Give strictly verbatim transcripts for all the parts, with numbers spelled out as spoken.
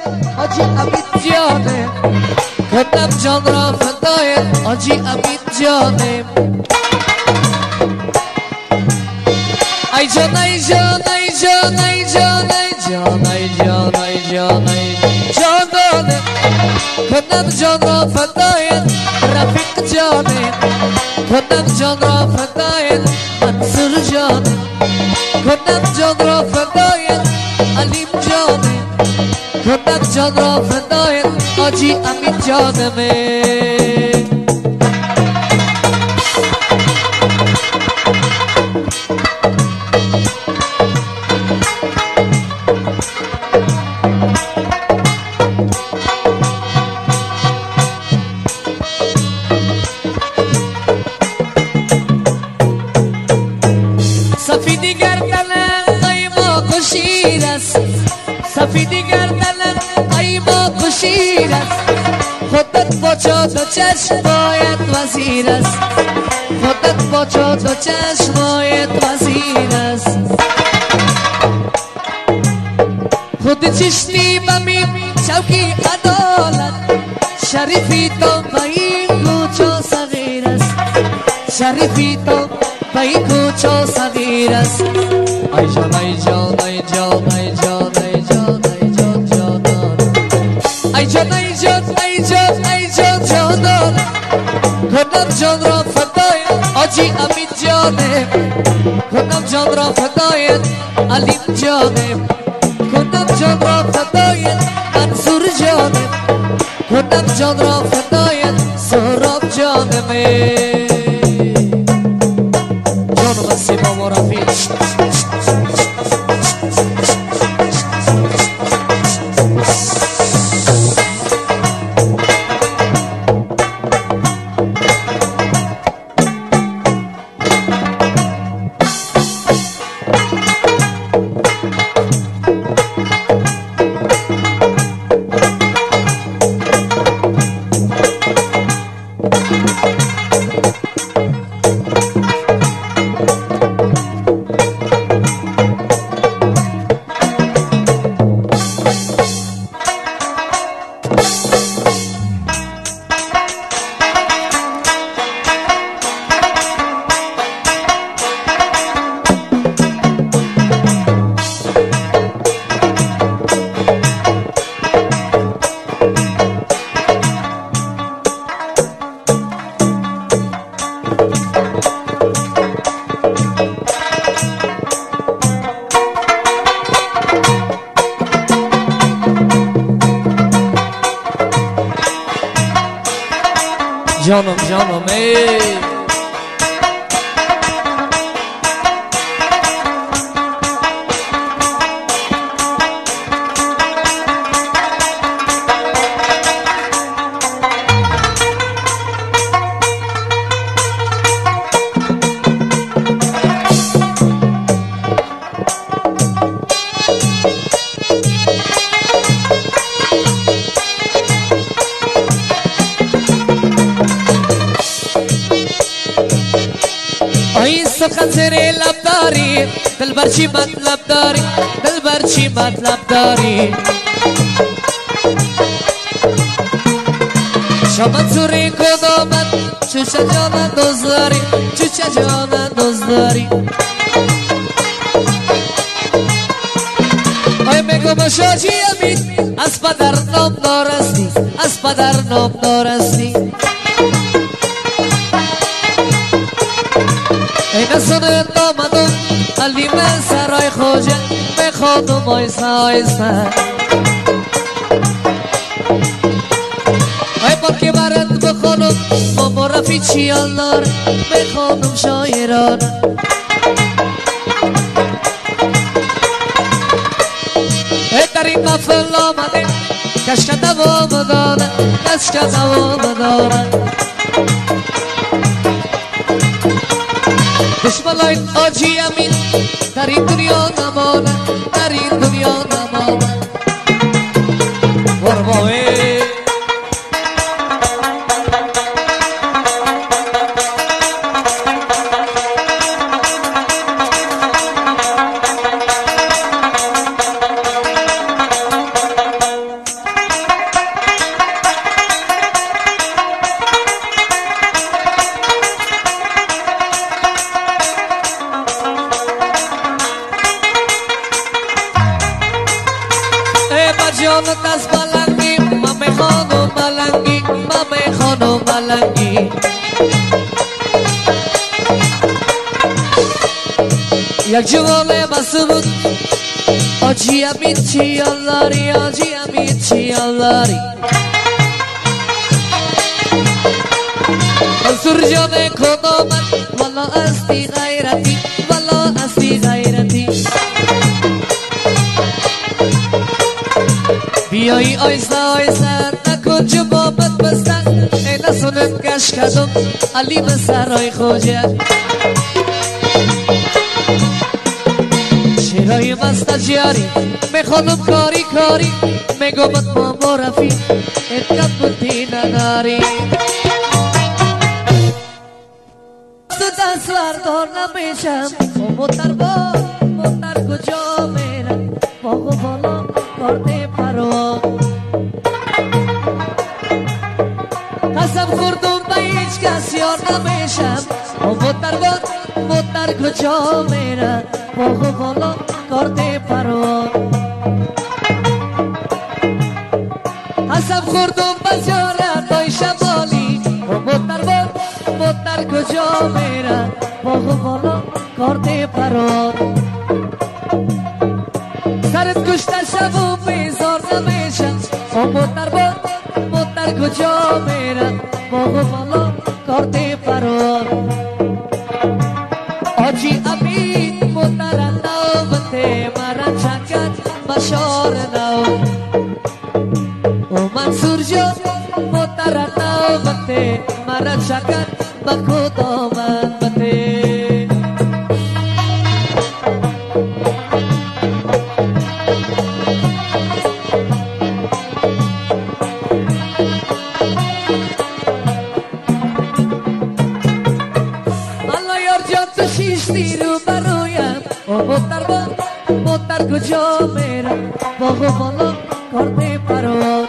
حاجی امید جانه کنم جان را فدای حاجی امید جانه ای جان ای جان ای جان ای جان ای جان ای جان ای جان ای جانانه کنم جان را فدای رفیق جانه کنم جان را فدای منصور جانه کنم جان را فدای علیم جانه کنم جان را فدای حاجی امید جانمه سفیدی گردن قیما کشیر است سفیدی گردن قیما کشیر است خودت با چاد و چشم باید وزیر است خودت با چاد و چشم باید وزیر است خود چشتی بمین چوکی عدالت شریفی تو به این کوچه صغیر است شریفی تو به این کوچه صغیر است ای جان ای جان ای جان ای جان ای جان ای جان جانان ای جان ای جان ای جان ای جان جانان کنم جان را فدای حاجی امید جانه کنم جان را فدای علیم جانه کنم جان را فدای منصور جانه کنم جان را فدای سهراب جانمه جانم سیما و رفیق جانم جانم ای سخن زیر لب داری دل بر چی مطلب داری دل بر چی مطلب داری شامت سوری کدامت چوچه جانت دوست داری چوچه جانت دوست داری آی میگم شاجی امید از پدر نام دارستی از پدر نام دارستی ای نسونه دامدم علیم سرای خوجه بخوادم آیسته آیسته ای با که برد بخونم با مرفی چیال دار بخوانم شاعران ای در این محفل آمده کشک دوام داره کشک دوام داره دشمنای حاجی امید در این دنیا نمانه در این دنیا نمانه قربانه بجانت از ملنگی ممه خانو ملنگی ممه خانو ملنگی یک جوال مسعود آجی امید چی اللاری آجی امید چی اللاری منصور جان کدامت والا استی غیرتی والا استی غیرتی بیایی آیسته آیسته نکن جبابت بستن ای نسونت کش کدم علی به سرای خوجه شیرای مست جیاری میخوانم کاری کاری میگمت ما مرفی اتکت بودی نداری تو دست وردار نمیشم و متر با متر کجا میرم باغ و بالا کرده پروان قسم خوردم به هیچ کس یار نمیشم و متر با متر کجا میرم باغ و بالا کرده پروان قسم خوردم به زیارتای شمالی و متر با متر کجا میرم باغ و بالا کرده پروان سرت کشته شب و بیزار نمیشم و متر با متر کجا میرم باغ و بالا کرده پروان آجی امید متر نوبته مرا چکت بشار نو و منصور جان متر نوبته مرا چکت بکدامت بته متر کجا میرم باغ و بالا کرده پروان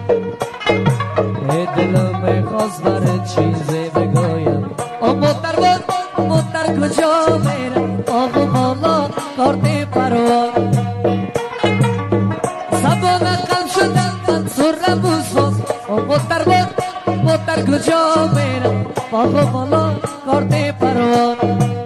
ای دلم میخواست برای چیزی بگویم او متر با متر کجا میرم باغ و بالا کرده پروان سبا نقل شدم منصور رموز او متر با متر کجا میرم باغ و بالا کرده پروان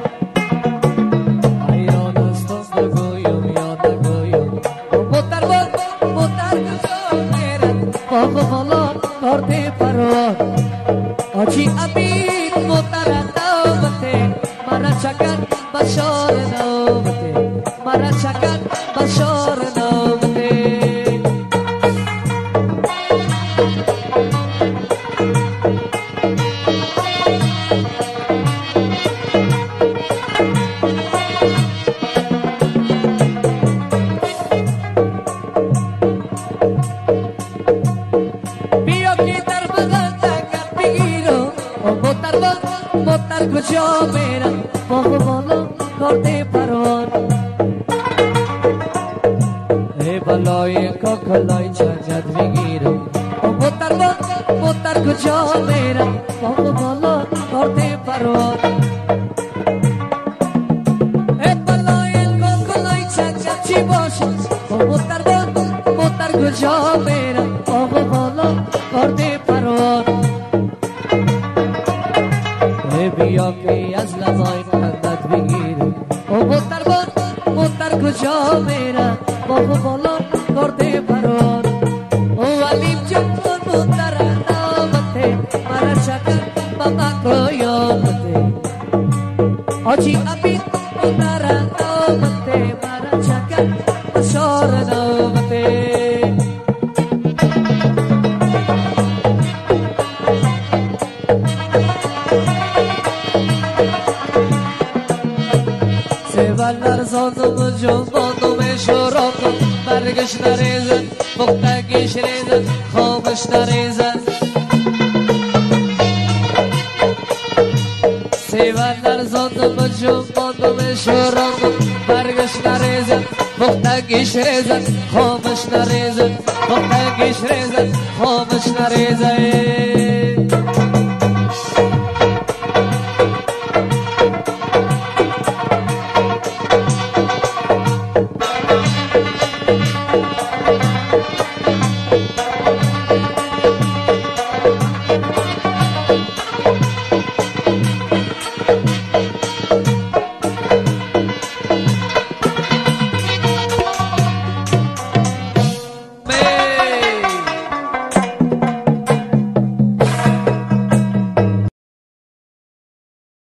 باغ و بالا کرده پروان آجی امید متر نوبته مرا چکت بشار نوبته مرا چکت بشار نوبته متر کجا میرم باغ و بالا کرده پروان ای بلای کاکلای چنجت بگیرم متر با متر کجا میرم باغ و بالا کرده پروان ای بلای کاکلای چنجت چی باشم متر با متر کجا میرم باغ و بالا کرده پروان بیا که از لبای خندت بگیرم او متر با متر کجا میرم باغ و بالا کرده پروان او علیم جان متر نامته مرا چکر بابا قیامته آجی امید متر نامته مرا چکر بشار نامته سیوالر زادم جنبانم شرابم برگش نریزن مختگیش ریزن خامش نریزن سیوالر زادم جنبانم شرابم برگش نریزن مختگیش ریزن خامش نریزن مختگیش ریزن خامش نریزن